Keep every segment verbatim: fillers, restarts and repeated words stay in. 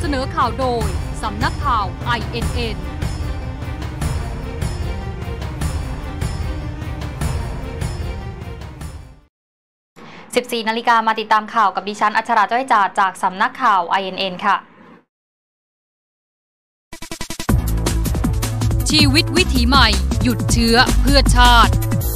สนอข่าวโดยสำนักข่าว ไอ เอ็น เอ็น สิบสี่ นาฬิกามาติดตามข่าวกับดิฉันอัชราจ้อยจ่าจากสำนักข่าว ไอ เอ็น เอ็น ค่ะชีวิตวิถีใหม่หยุดเชื้อเพื่อชาติ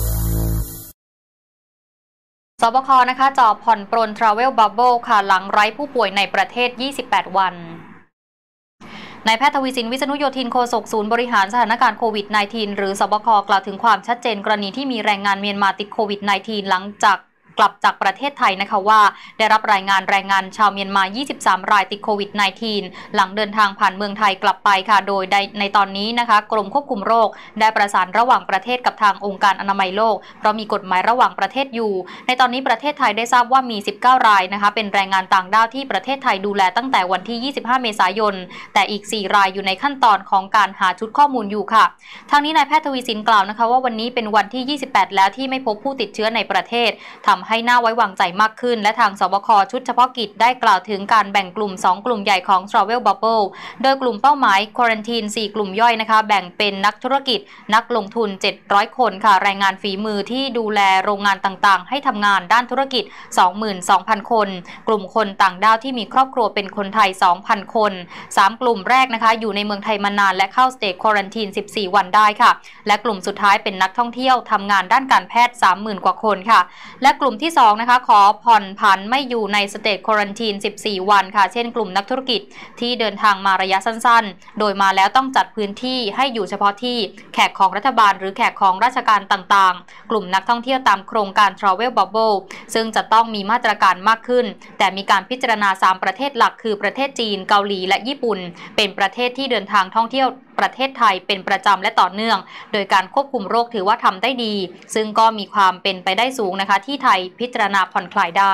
สบคนะคะจ่อผ่อนปรน Travel Bubble ค่ะหลังไร้ผู้ป่วยในประเทศยี่สิบแปดวันนายแพทย์ทวีสินวิษณุโยธินโฆษกศูนย์บริหารสถานการณ์โควิด สิบเก้า หรือสบคกล่าวถึงความชัดเจนกรณีที่มีแรงงานเมียนมาติดโควิด สิบเก้า หลังจากกลับจากประเทศไทยนะคะว่าได้รับรายงานแรงงานชาวเมียนมายี่สิบสามรายติดโควิด สิบเก้า หลังเดินทางผ่านเมืองไทยกลับไปค่ะโดยในตอนนี้นะคะกรมควบคุมโรคได้ประสานระหว่างประเทศกับทางองค์การอนามัยโลกเพราะมีกฎหมายระหว่างประเทศอยู่ในตอนนี้ประเทศไทยได้ทราบว่ามีสิบเก้ารายนะคะเป็นแรงงานต่างด้าวที่ประเทศไทยดูแลตั้งแต่วันที่ยี่สิบห้าเมษายนแต่อีกสี่รายอยู่ในขั้นตอนของการหาชุดข้อมูลอยู่ค่ะทางนี้นายแพทย์ทวีสินกล่าวนะคะว่าวันนี้เป็นวันที่ยี่สิบแปดแล้วที่ไม่พบผู้ติดเชื้อในประเทศทำให้น่าไว้วางใจมากขึ้นและทางสบคชุดเฉพาะกิจได้กล่าวถึงการแบ่งกลุ่มสองกลุ่มใหญ่ของ Travel Bubble โดยกลุ่มเป้าหมาย Quarantine สี่กลุ่มย่อยนะคะแบ่งเป็นนักธุรกิจนักลงทุนเจ็ดร้อยคนค่ะแรงงานฝีมือที่ดูแลโรงงานต่างๆให้ทำงานด้านธุรกิจ สองหมื่นสองพัน คนกลุ่มคนต่างด้าวที่มีครอบครัวเป็นคนไทย สองพัน คนสามกลุ่มแรกนะคะอยู่ในเมืองไทยมานานและเข้า State Quarantine สิบสี่วันได้ค่ะและกลุ่มสุดท้ายเป็นนักท่องเที่ยวทำงานด้านการแพทย์ สามหมื่น กว่าคนค่ะและกลุ่มที่สองนะคะขอผ่อนผันไม่อยู่ในสเตทควอรันทีนสิบสี่วันค่ะเช่นกลุ่มนักธุรกิจที่เดินทางมาระยะสั้นๆโดยมาแล้วต้องจัดพื้นที่ให้อยู่เฉพาะที่แขกของรัฐบาลหรือแขกของราชการต่างๆกลุ่มนักท่องเที่ยวตามโครงการ Travel Bubble ซึ่งจะต้องมีมาตรการมากขึ้นแต่มีการพิจารณาสามประเทศหลักคือประเทศจีนเกาหลีและญี่ปุ่นเป็นประเทศที่เดินทางท่องเที่ยวประเทศไทยเป็นประจำและต่อเนื่องโดยการควบคุมโรคถือว่าทำได้ดีซึ่งก็มีความเป็นไปได้สูงนะคะที่ไทยพิจารณาผ่อนคลายได้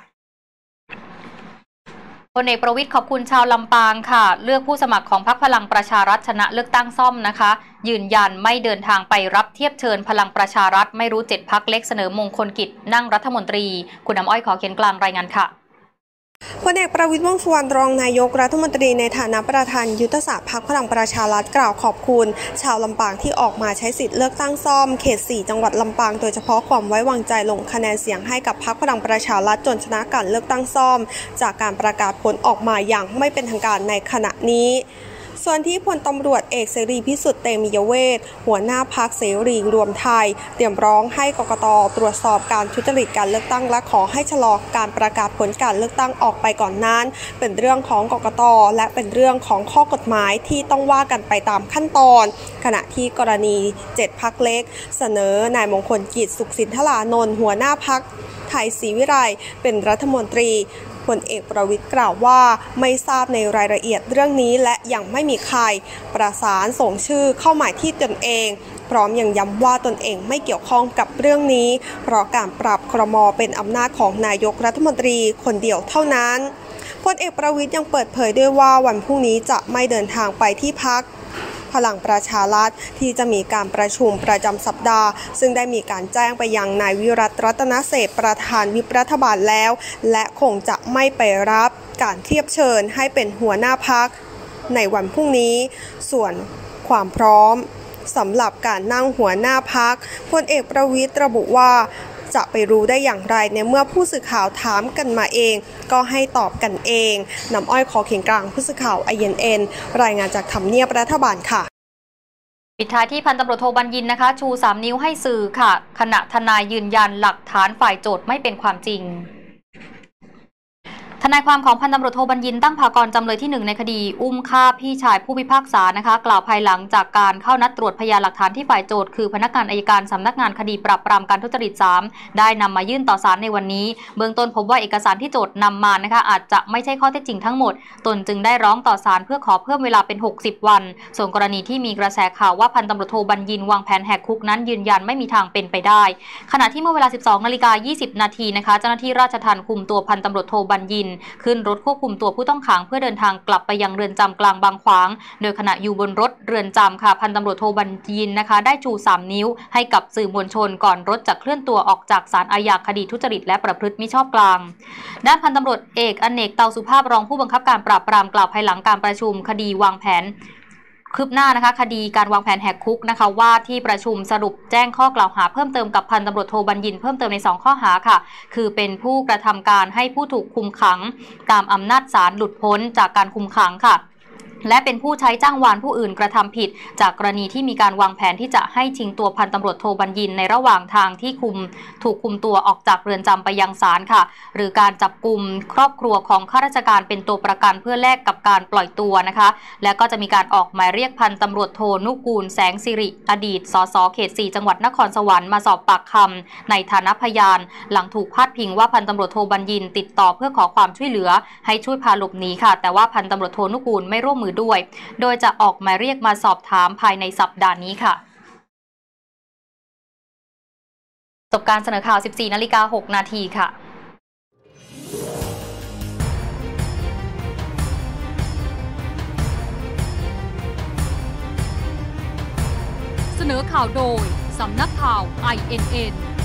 พลเอกประวิตรขอบคุณชาวลำปางค่ะเลือกผู้สมัครของพรรคพลังประชารัฐชนะเลือกตั้งซ่อมนะคะยืนยันไม่เดินทางไปรับเทียบเชิญพลังประชารัฐไม่รู้เจ็ดพรรคเล็กเสนอมงคลกิจนั่งรัฐมนตรีคุณน้ำอ้อยขอเขียนกลางรายงานค่ะพลเอกประวิตร วงษ์สุวรรณรองนายกรัฐมนตรีในฐานะประธานยุทธศาสตร์พรรคพลังประชารัฐกล่าวขอบคุณชาวลำปางที่ออกมาใช้สิทธิ์เลือกตั้งซ่อมเขตสี่จังหวัดลำปางโดยเฉพาะความไว้วางใจลงคะแนนเสียงให้กับพรรคพลังประชารัฐจนชนะการเลือกตั้งซ่อมจากการประกาศผลออกมาอย่างไม่เป็นทางการในขณะนี้ส่วนที่พลตำรวจเอกเสรีพิสุทธิ์เตมียเวทหัวหน้าพรรคเสรีรวมไทยเตรียมร้องให้กกต.ตรวจสอบการทุจริตการเลือกตั้งและขอให้ชะลอการประกาศผลการเลือกตั้งออกไปก่อนนั้นเป็นเรื่องของกกต.และเป็นเรื่องของข้อกฎหมายที่ต้องว่ากันไปตามขั้นตอนขณะที่กรณีเจ็ดพรรคเล็กเสนอนายมงคลกิจสุขสินธารานนท์หัวหน้าพรรคไทยศรีวิไลเป็นรัฐมนตรีพลเอกประวิตรกล่าวว่าไม่ทราบในรายละเอียดเรื่องนี้และยังไม่มีใครประสานส่งชื่อเข้าหมายที่ตนเองพร้อมยังย้ำว่าตนเองไม่เกี่ยวข้องกับเรื่องนี้เพราะการปรับครม.เป็นอำนาจของนายกรัฐมนตรีคนเดียวเท่านั้นพลเอกประวิตรยังเปิดเผยด้วยว่าวันพรุ่งนี้จะไม่เดินทางไปที่พรรคพลังประชารัฐที่จะมีการประชุมประจำสัปดาห์ซึ่งได้มีการแจ้งไปยังนายวิรัตรัตนเสพประธานวิปรัฐบาลแล้วและคงจะไม่ไปรับการเทียบเชิญให้เป็นหัวหน้าพรรคในวันพรุ่งนี้ส่วนความพร้อมสำหรับการนั่งหัวหน้าพรรคพลเอกประวิตรระบุว่าจะไปรู้ได้อย่างไรในเมื่อผู้สื่อข่าวถามกันมาเองก็ให้ตอบกันเองน้ำอ้อยขอเขียนกลางผู้สื่อข่าว ไอ เอ็น เอ็น รายงานจากทำเนียบรัฐบาลค่ะปิดท้ายที่พันตำรวจโทบัญญินนะคะชูสามนิ้วให้สื่อค่ะขณะทนายยืนยันหลักฐานฝ่ายโจทย์ไม่เป็นความจริงทนายความของพันตำรวจโทบัญญินตั้งภากรจำเลยที่หนึ่งในคดีอุ้มฆ่าพี่ชายผู้พิพากษานะคะกล่าวภายหลังจากการเข้านัดตรวจพยานหลักฐานที่ฝ่ายโจทย์คือพนักงานอัยการสำนักงานคดีปราบปรามการทุจริตสามได้นำมายื่นต่อศาลในวันนี้เบื้องต้นพบว่าเอกสารที่โจทย์นำมานะคะอาจจะไม่ใช่ข้อเท็จจริงทั้งหมดตนจึงได้ร้องต่อศาลเพื่อขอเพิ่มเวลาเป็นหกสิบวันส่วนกรณีที่มีกระแสข่าวว่าพันตำรวจโทบัญญินวางแผนแหกคุกนั้นยืนยันไม่มีทางเป็นไปได้ขณะที่เมื่อเวลา สิบสองนาฬิกายี่สิบนาทีนะคะเจ้าหน้าที่ราชทัณฑ์คุมตัวพันตำรวจโทบัญญินขึ้นรถควบคุมตัวผู้ต้องขังเพื่อเดินทางกลับไปยังเรือนจำกลางบางขวางโดยขณะอยู่บนรถเรือนจำค่ะพันตำรวจโทบัญญินนะคะได้ชูสามนิ้วให้กับสื่อมวลชนก่อนรถจะเคลื่อนตัวออกจากศาลอาญาคดีทุจริตและประพฤติมิชอบกลางด้านพันตำรวจเอกอเนกเตาสุภาพรองผู้บังคับการปราบปรามกล่าวภายหลังการประชุมคดีวางแผนคืบหน้านะคะคดีการวางแผนแหกคุกนะคะว่าที่ประชุมสรุปแจ้งข้อกล่าวหาเพิ่มเติมกับพันตำรวจโทบัญญินเพิ่มเติมในสองข้อหาค่ะคือเป็นผู้กระทำการให้ผู้ถูกคุมขังตามอำนาจศาลหลุดพ้นจากการคุมขังค่ะและเป็นผู้ใช้จ้างวานผู้อื่นกระทำผิดจากกรณีที่มีการวางแผนที่จะให้ชิงตัวพันตำรวจโทบัญญินในระหว่างทางที่คุมถูกคุมตัวออกจากเรือนจำไปยังศาลค่ะหรือการจับกุมครอบครัวของข้าราชการเป็นตัวประกันเพื่อแลกกับการปล่อยตัวนะคะและก็จะมีการออกหมายเรียกพันตำรวจโทนุกูลแสงสิริอดีตสสเขตสี่จังหวัดนครสวรรค์มาสอบปากคำในฐานะพยานหลังถูกพาดพิงว่าพันตำรวจโทบัญญินติดต่อเพื่อขอความช่วยเหลือให้ช่วยพาหลบหนีค่ะแต่ว่าพันตำรวจโทนุกูลไม่ร่วมมือด้วยโดยจะออกหมายเรียกมาสอบถามภายในสัปดาห์นี้ค่ะจบการเสนอข่าว สิบสี่นาฬิกาหกนาทีค่ะเสนอข่าวโดยสำนักข่าว ไอ เอ็น เอ็น